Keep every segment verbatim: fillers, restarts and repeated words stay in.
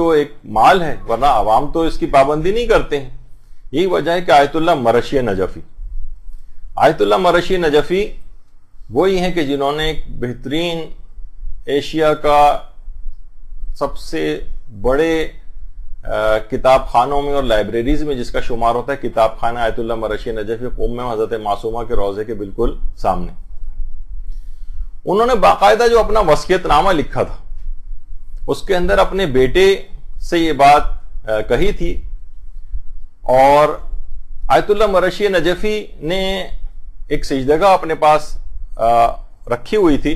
تو ایک مال ہے، ورنہ عوام تو اس کی پابندی نہیں کرتے ہیں۔ یہی وجہ ہے کہ آیت اللہ مرشی نجفی آیت اللہ مرشی نجفی وہی ہیں کہ جنہوں نے ایک بہترین ایشیا کا سب سے بڑے کتاب خانوں میں اور لائبریریز میں جس کا شمار ہوتا ہے کتاب خانہ آیت اللہ مرشی نجفی قم میں حضرت معصومہ کے روضے کے بالکل سامنے، انہوں نے باقاعدہ جو اپنا وصیت نامہ لکھا تھا اس کے اندر اپنے بیٹے سے یہ بات کہی تھی، اور آیت اللہ مرشی نجفی نے ایک سجدگاہ اپنے پاس رکھی ہوئی تھی،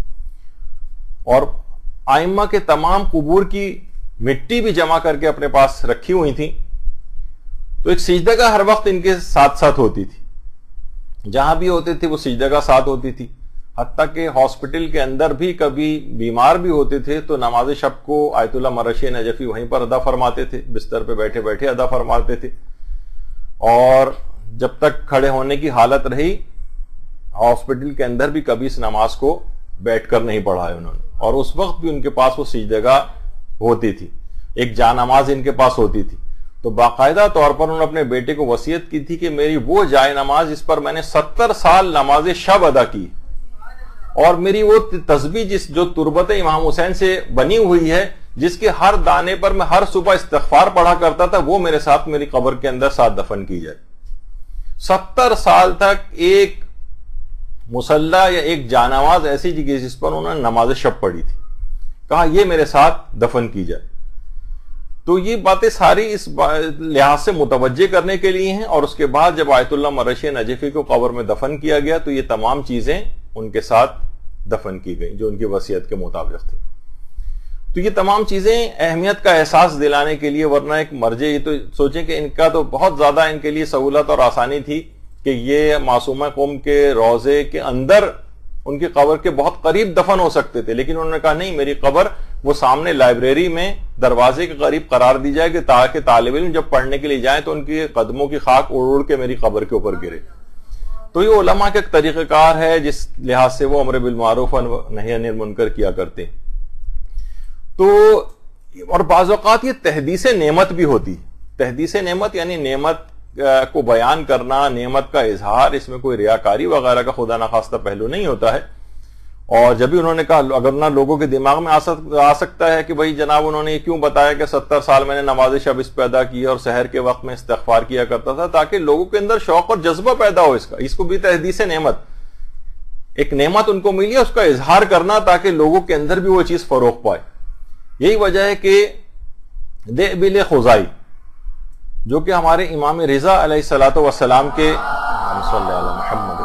اور آئمہ کے تمام قبور کی مٹی بھی جمع کر کے اپنے پاس رکھی ہوئی تھی، تو ایک سجدگاہ ہر وقت ان کے ساتھ ساتھ ہوتی تھی، جہاں بھی ہوتے تھے وہ سجدگاہ ساتھ ہوتی تھی، حتیٰ کہ ہاسپٹل کے اندر بھی کبھی بیمار بھی ہوتے تھے تو نماز شب کو آیت اللہ مرشی نجفی وہیں پر ادا فرماتے تھے، بستر پہ بیٹھے بیٹھے ادا فرماتے تھے، اور جب تک کھڑے ہونے کی حالت رہی ہاسپٹل کے اندر بھی کبھی اس نماز کو بیٹھ کر نہیں پڑھا ہے انہوں نے، اور اس وقت بھی ان کے پاس وہ سجدگاہ ہوتی تھی، ایک جا نماز ان کے پاس ہوتی تھی۔ تو باقاعدہ طور پر انہوں نے اپنے بیٹے کو وصیت کی تھی کہ میری وہ جائے نماز جس پر میں نے ستر سال نماز شب ادا کی، اور میری وہ تسبیح جس جو تربت امام حسین سے بنی ہوئی ہے، جس کے ہر دانے پر میں ہر صبح استغفار پڑھا کرتا تھا، وہ میرے ساتھ میری قبر کے اندر ساتھ دفن کی جائے۔ ستر سال تک ایک مصلی یا ایک جانواز ایسی جگہ جس پر انہوں نے نماز شب پڑھی تھی، کہا یہ میرے ساتھ دفن کی جائے۔ تو یہ باتیں ساری اس لحاظ سے متوجہ کرنے کے لیے ہیں، اور اس کے بعد جب آیت اللہ مرشی نجفی کو قبر میں دفن کیا گیا تو یہ تمام چیزیں ان کے ساتھ دفن کی گئی جو ان کی وصیت کے مطابق تھی۔ تو یہ تمام چیزیں اہمیت کا احساس دلانے کے لیے، ورنہ ایک مرجع یہ تو سوچیں کہ ان کا تو بہت زیادہ ان کے لیے سہولت اور آسانی تھی کہ یہ معصومہ قوم کے روضے کے اندر ان کی قبر کے بہت قریب دفن ہو سکتے تھے، لیکن انہوں نے کہا نہیں، میری قبر وہ سامنے لائبریری میں دروازے کے قریب قرار دی جائے کہ تاکہ طالب علم جب پڑھنے کے لیے جائیں تو ان کی قدموں کی خاک اڑ اڑ کے میری قبر کے اوپر گرے۔ تو یہ علماء کا ایک طریقہ کار ہے جس لحاظ سے وہ امر بالمعروف و نہی عن المنکر کیا کرتے ہیں۔ تو اور بعض اوقات یہ تحدیث نعمت بھی ہوتی، تحدیث نعمت یعنی نعمت کو بیان کرنا، نعمت کا اظہار، اس میں کوئی ریاکاری وغیرہ کا خدا نخواستہ پہلو نہیں ہوتا ہے۔ اور جب بھی انہوں نے کہا اگر نہ لوگوں کے دماغ میں آ سکتا ہے کہ بھائی جناب انہوں نے یہ کیوں بتایا کہ ستر سال میں نے نماز شب اس پہ ادا کی اور سحر کے وقت میں استغفار کیا کرتا تھا، تاکہ لوگوں کے اندر شوق اور جذبہ پیدا ہو اس کا، اس کو بھی تحدیث نعمت، ایک نعمت ان کو ملی ہے اس کا اظہار کرنا تاکہ لوگوں کے اندر بھی وہ چیز فروغ پائے۔ یہی وجہ ہے کہ دئبل خزائی جو کہ ہمارے امام رضا علیہ الصلوۃ والسلام کے صلی اللہ علیہ محمد